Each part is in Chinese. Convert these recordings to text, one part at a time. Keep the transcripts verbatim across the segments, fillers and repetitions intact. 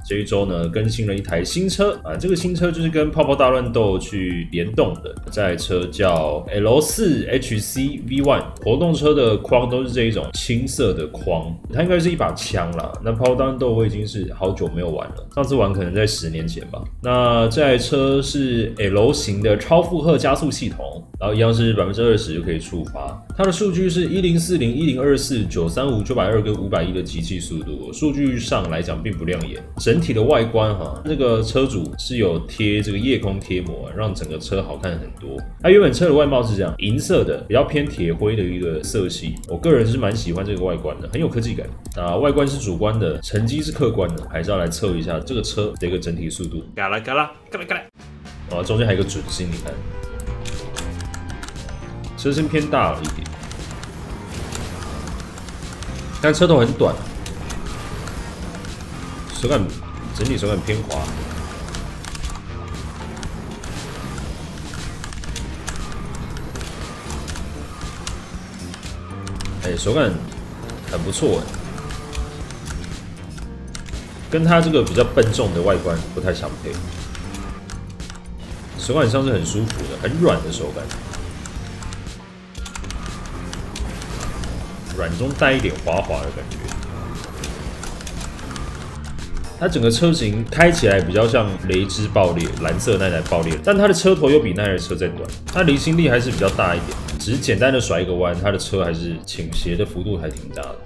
这一周呢更新了一台新车啊，这个新车就是跟泡泡大乱斗去联动的，这台车叫 L 四 H C V 一， 活动车的框都是这一种青色的框，它应该是一把枪啦。那泡泡大乱斗我已经是好久没有玩了，上次玩可能在十年前吧。那这台车是 L 型的超负荷加速系统，然后一样是 百分之二十 就可以触发，它的数据是一零四零、一零二四、九三五、九百二跟五百一的机器速度，数据上来讲并不亮眼。整体的外观哈，这个车主是有贴这个夜空贴膜，让整个车好看很多。它原本车的外貌是这样，银色的，比较偏铁灰的一个色系，我个人是蛮喜欢这个外观的，很有科技感。那外观是主观的，成绩是客观的，还是要来测一下这个车的一个整体速度。嘎啦嘎啦嘎啦嘎啦，啊，中间还有一个准星，你看。车身偏大了一点，但车头很短，手感整体手感偏滑。哎、欸，手感很不错哎，跟它这个比较笨重的外观不太相配。手感上是很舒服的，很软的手感。软中带一点滑滑的感觉，它整个车型开起来比较像雷之爆裂，蓝色那台爆裂，但它的车头又比那台车再短，它离心力还是比较大一点，只是简单的甩一个弯，它的车还是倾斜的幅度还挺大的。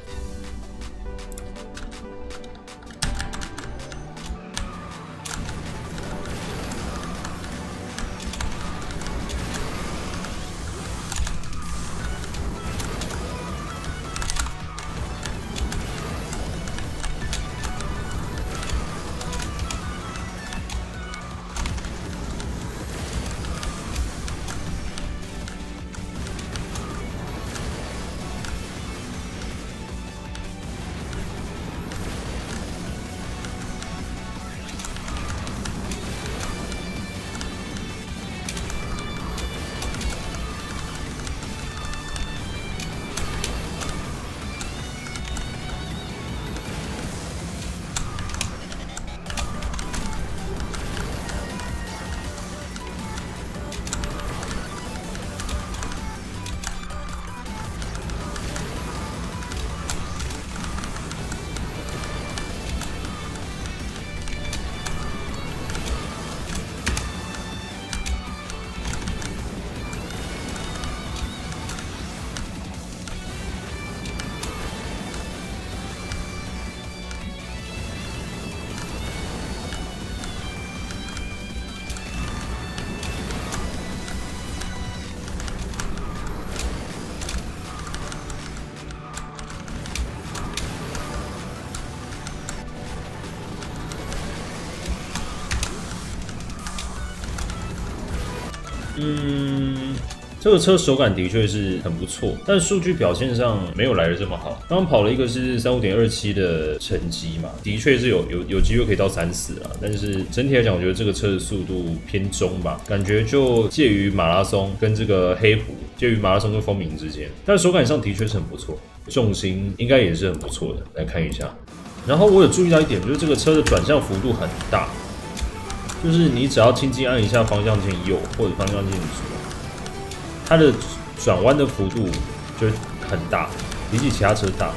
嗯，这个车手感的确是很不错，但数据表现上没有来的这么好。刚刚跑了一个是 三十五点二七 的成绩嘛，的确是有有有机会可以到三十啊，但是整体来讲，我觉得这个车的速度偏中吧，感觉就介于马拉松跟这个黑虎，介于马拉松跟风鸣之间，但手感上的确是很不错，重心应该也是很不错的。来看一下，然后我有注意到一点，就是这个车的转向幅度很大。就是你只要轻轻按一下方向键右或者方向键左，它的转弯的幅度就很大，比起其他车大，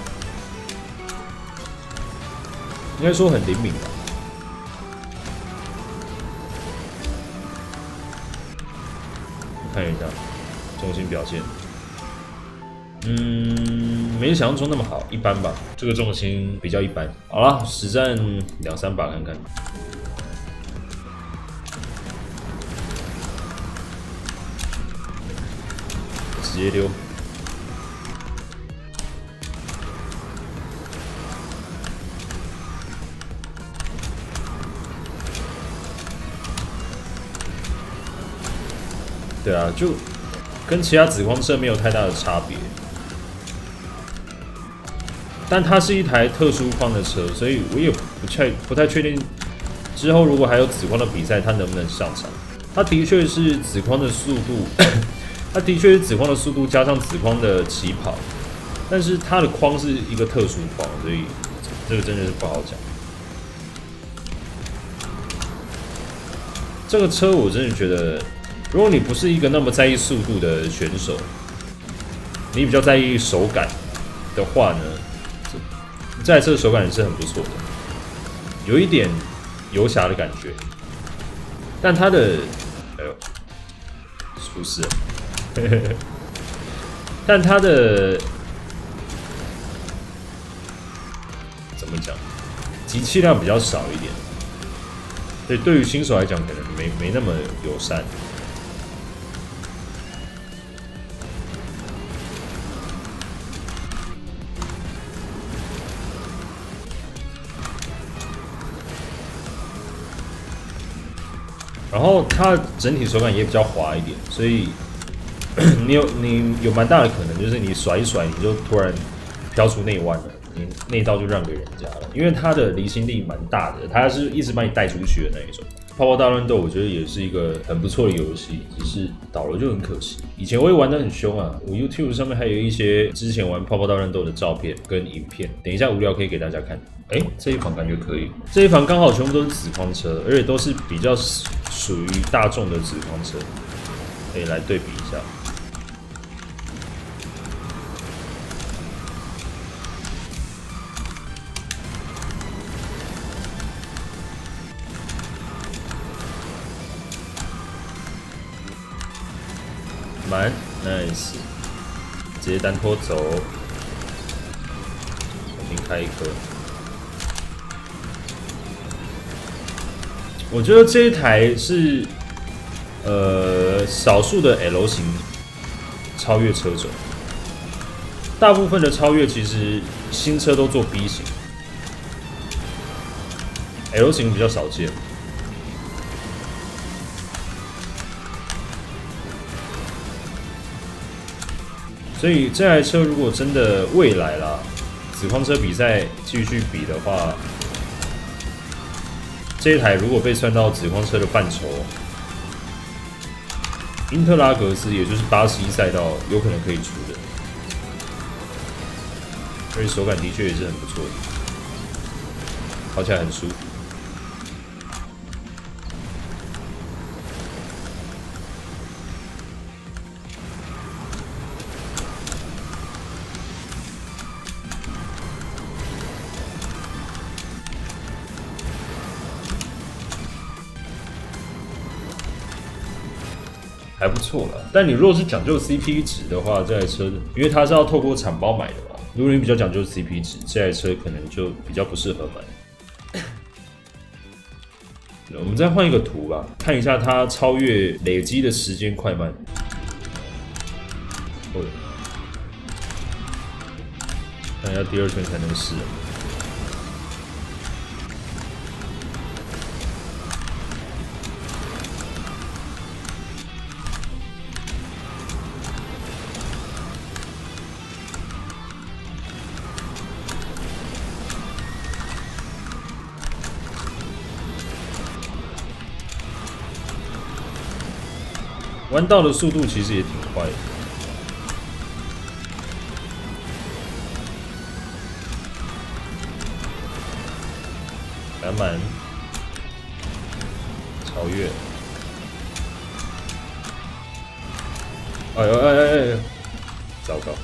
应该说很灵敏吧。看一下重心表现，嗯，没想象中那么好，一般吧。这个重心比较一般。好了，实战两三把看看。直接溜，对啊，就跟其他紫光车没有太大的差别，但它是一台特殊框的车，所以我也不太不太确定之后如果还有紫光的比赛，它能不能上场。它的确是紫框的速度。它的确是紫框的速度加上紫框的起跑，但是它的框是一个特殊框，所以这个真的是不好讲。 这个车我真的觉得，如果你不是一个那么在意速度的选手，你比较在意手感的话呢，这台车的手感也是很不错的，有一点游侠的感觉。但它的，哎呦，出事了。但它的怎么讲，集气量比较少一点，所以对于新手来讲，可能没没那么友善。然后它整体手感也比较滑一点，所以你有你有蛮大的可能，就是你甩一甩，你就突然飘出内弯了，你内道就让给人家了，因为它的离心力蛮大的，它是一直把你带出去的那一种。泡泡大乱斗我觉得也是一个很不错的游戏，只是倒了就很可惜。以前我也玩得很凶啊，我 YouTube 上面还有一些之前玩泡泡大乱斗的照片跟影片，等一下无聊可以给大家看。哎，这一款感觉可以，这一款刚好全部都是紫框车，而且都是比较属于大众的紫框车，可以来对比一下。蛮 nice， 直接单拖走，重新开一颗。我觉得这一台是呃少数的 L 型超越车种，大部分的超越其实新车都做 B 型 ，L 型比较少见。所以这台车如果真的未来啦，紫框车比赛继续比的话，这一台如果被算到紫框车的范畴，英特拉格斯也就是巴西赛道有可能可以出的，而且手感的确也是很不错的，跑起来很舒服。还不错啦，但你如果是讲究 C P 值的话，这台车因为它是要透过厂包买的嘛，如果你比较讲究 C P 值，这台车可能就比较不适合买。我们再换一个图吧，看一下它超越累积的时间快慢。哦，看一下第二圈才能试。弯道的速度其实也挺快的，篮板超越，哎呦哎哎哎哎，糟糕！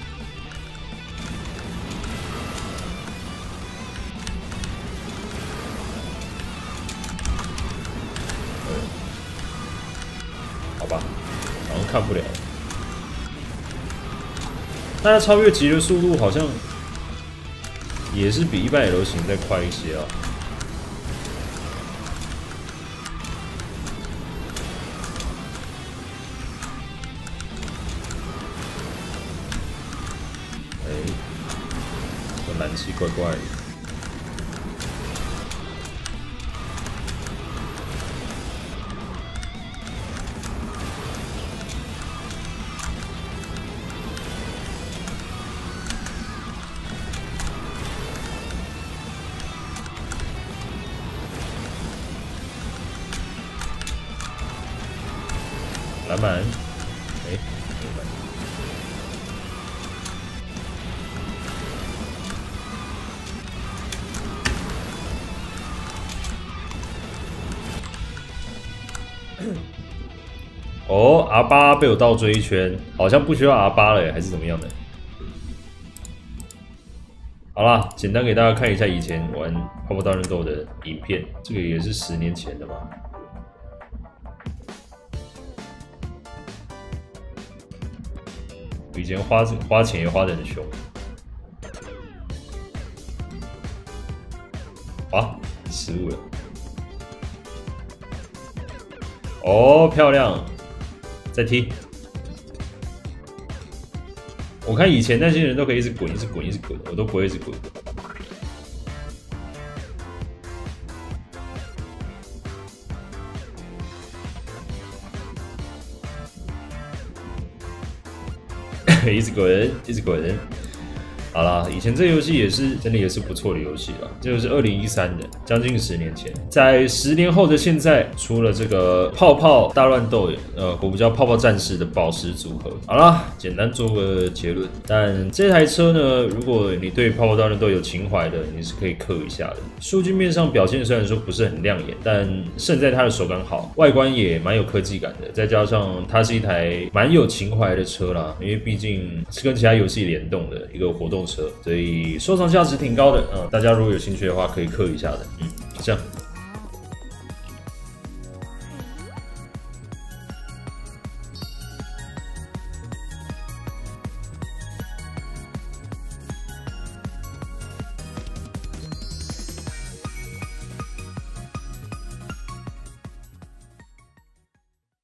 好吧，好像看不了。但它超越级的速度好像也是比一般 L 型再快一些啊。哎，这燃气怪怪的。篮板，哎，篮板， 哦 ，R 八被我倒追一圈，好像不需要 R 八了，还是怎么样的？好啦，简单给大家看一下以前玩泡泡大乱斗的影片，这个也是十年前的嘛。以前花花钱也花得很凶。啊，失误了。哦，漂亮！再踢。我看以前那些人都可以一直滚，一直滚，一直滚，我都不会一直滚。一直滚，一直滚。好啦，以前这个游戏也是真的也是不错的游戏啦。这个是二零一三的，将近十年前。在十年后的现在，出了这个泡泡大乱斗，呃，我们叫泡泡战士的宝石组合。好啦，简单做个结论。但这台车呢，如果你对泡泡大乱斗有情怀的，你是可以氪一下的。数据面上表现虽然说不是很亮眼，但胜在它的手感好，外观也蛮有科技感的。再加上它是一台蛮有情怀的车啦，因为毕竟是跟其他游戏联动的一个活动车，所以收藏价值挺高的啊、嗯！大家如果有兴趣的话，可以氪一下的。嗯，这样。